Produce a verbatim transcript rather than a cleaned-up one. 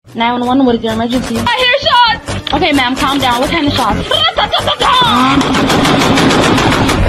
nine one one, what is your emergency? I hear shots! Okay, ma'am, calm down. What kind of shots?